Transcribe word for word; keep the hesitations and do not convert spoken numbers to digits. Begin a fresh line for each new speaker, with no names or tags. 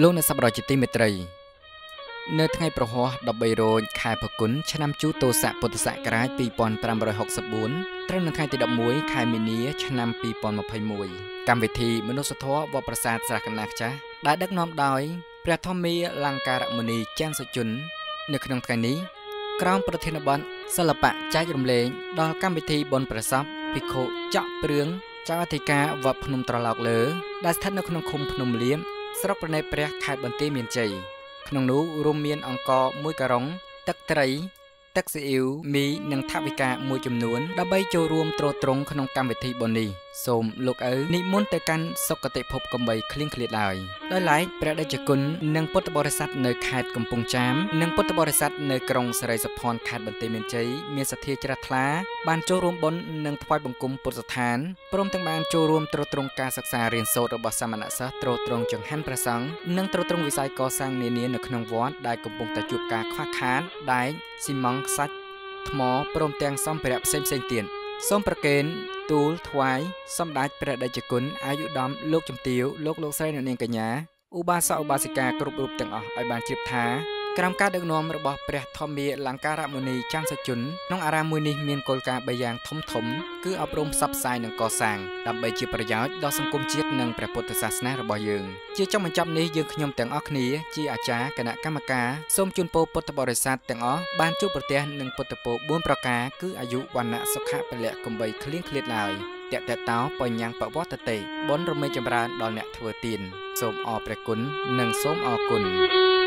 លោកអ្នកសប្បុរសជាទីមេត្រីនៅថ្ងៃប្រហោះដប់បីរោចខែផល្គុនឆ្នាំជូតោស័កពុទ្ធសករាជពីរពាន់ប្រាំរយហកសិបបួនត្រូវនៅថ្ងៃទីដប់មួយខែមីនាឆ្នាំពីរពាន់ម្ភៃមួយកម្មវិធីមនុស្សធម៌វត្តប្រាសាទស្រះកណ្ដាលខ្ចាស់ដែលដឹកនាំដោយព្រះធម្មាលង្ការមុនីចាន់សុជននៅក្នុងថ្ងៃនេះក្រោមប្រធានបទសិល្បៈចែករំលែកដល់កម្មវិធីបុណ្យប្រសពភិក្ខុចក្រព្រឿងចៅអធិការវត្តភ្នំត្រឡោកលើដែលស្ថិតនៅក្នុងឃុំភ្នំលៀមស្រុកប្រណេព្រះខេត្តបន្ទាយមានជ័យក្នុងនោះរួមមានអង្ករមួយការុងទឹកត្រីទឹកស៊ីអ៊ីវមីនិងថវិកាមួយចំនួនដើម្បីចូលរួមទ្រទ្រង់ក្នុងកម្មវិធីបុណ្យនេះសូមលោកឪនិមន្តទៅកាន់សុគតិភពកំបីឃ្លៀងឃ្លាតឡើយដោយឡែកព្រះតេជគុណនិងពុទ្ធបរិស័ទនៅខេត្តកំពង់ចាមនិងពុទ្ធបរិស័ទនៅក្រុងសិរីសភ័ណ្ឌខេត្តបន្ទាយមានជ័យមានសទ្ធាជ្រះថ្លាបានចូលរួមបុណ្យនិងថ្វាយបង្គំពុទ្ធស្ថានព្រមទាំងបានចូលរួមទ្រទ្រង់ការសិក្សារៀនសូត្ររបស់សាមណសិស្សទ្រទ្រង់ចង្ហាន់ព្រះសង្ឃនិងទ្រទ្រង់វិស័យកសាងនានានៅក្នុងវត្តដែលកំពុងតែជួបការខ្វះខាតដែកស៊ីម៉ង់ខ្សាច់ថ្មព្រមទាំងសម្ភារៈផ្សេងៗទៀតសូមប្រគេនទូលថ្វាយសម្ដេចព្រះតេជគុណអាយុឧត្តមលោកជំទាវលោកលោកស្រីអ្នកនាងកញ្ញាឧបាសកឧបាសិកាគ្រប់រូបទាំងអស់ឲ្យបានជ្រាបថាក្រោមការដឹកនាំរបស់ព្រះធម្មាលង្ការមុនីចាន់សុជនក្នុងអារាមមួយនេះមានគោលការណ៍បីយ៉ាងធំធំគឺអប់រំផ្សព្វផ្សាយនិងកសាងដើម្បីជាប្រយោជន៍ដល់សង្គមជាតិនិងព្រះពុទ្ធសាសនារបស់យើងជាចុងបញ្ចប់នេះយើងខ្ញុំទាំងអស់គ្នាជាអាចារ្យគណៈកម្មការសូមជូនពរពុទ្ធបរិស័ទទាំងអស់បានជួបប្រទះនឹងពុទ្ធពរបួនប្រការគឺអាយុវណ្ណៈសុខៈពលៈកំបីឃ្លៀងឃ្លាតឡើយតេតតោបញ្ញាំងបវត្តតេបុណ្យរំលែកចម្រើនដល់អ្នកធ្វើទានសូមអរព្រះគុណនិងសូមអរគុណ